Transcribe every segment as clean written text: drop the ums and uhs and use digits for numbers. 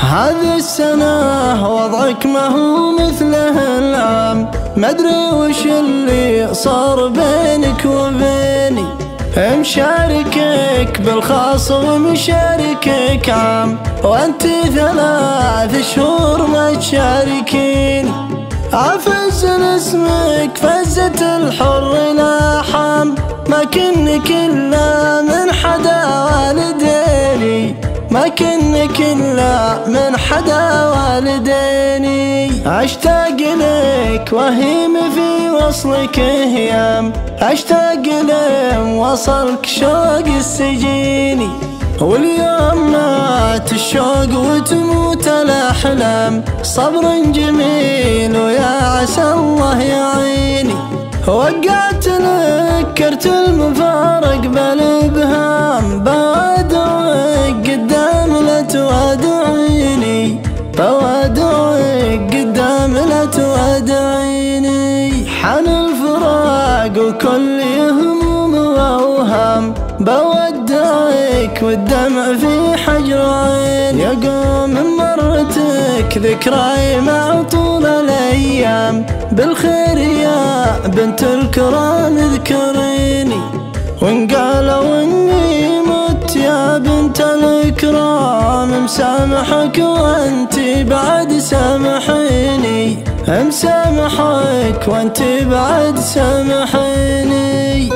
هذه السنة وضعك ما هو مثله العام، مدري وش اللي صار بينك وبيني. مشاركك بالخاص ومشاركك عام، وانتي 3 شهور ما تشاركيني. عفزن اسمك فزة الحر لاحام، ما كنك إلا من حدا والديني، ما كنك إلا من حدا والديني. أشتاق لك وهيم في وصلك هيام، أشتاق لوصلك شوق السجيني. واليوم مات الشوق وتموت الأحلام، صبر جميل ويا عسى الله يعيني. وقعت لك كرت المفارق بالإبهام، بوادعك قدام لا تودعيني، بوادعك قدام لا تودعيني. حان الفراق وكل هموم وأوهام، بودعك والدمع في حجر عين. يقوم من مرتك ذكراي مع طول الأيام، بالخير يا بنت الكرام اذكريني. وإن قالوا إني مت يا بنت الكرام، مسامحك وانتي بعد سامحيني، مسامحك وانتي بعد سامحيني.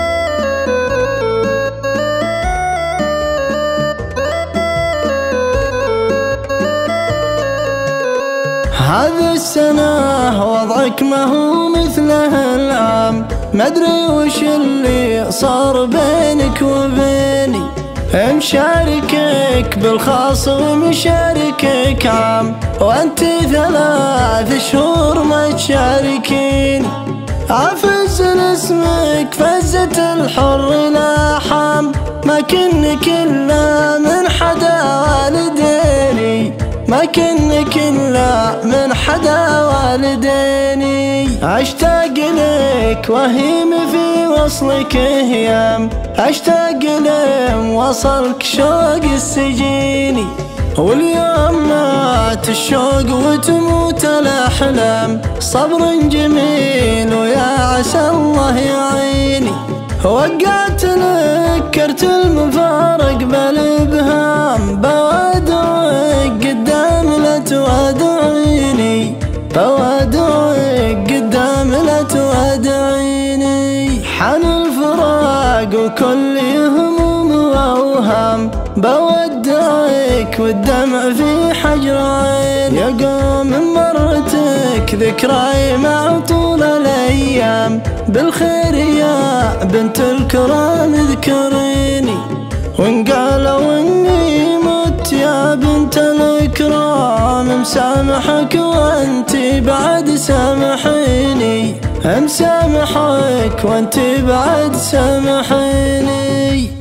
هذه السنة وضعك ما هو مثله العام، مدري وش اللي صار بينك وبيني. مشاركك بالخاص ومشاركك عام، وانتي 3 شهور ما تشاركيني. عفزن اسمك فزة الحر لاحام، ما كنك إلا من حدا والديني، ما كنك إلا من حدا والديني. أشتاق لك وهيم في وصلك هيام، أشتاق لوصلك شوق السجيني. واليوم مات الشوق وتموت الأحلام، صبر جميل ويا عسى الله يعيني. وقعت لك كرت المفارق بالإبهام، بوادعك قدام لا تودعيني، بوادعك قدام لا تودعيني. حان الفراق وكل هموم وأوهام، بودعك والدمع في حجر عين. يقوم من مرتك ذكراي مع طول الأيام، بالخير يا بنت الكرام اذكريني. وإن قالوا إني مت يا بنت الكرام، مسامحك وانتي بعد سامحيني، مسامحك وانتي بعد سامحيني.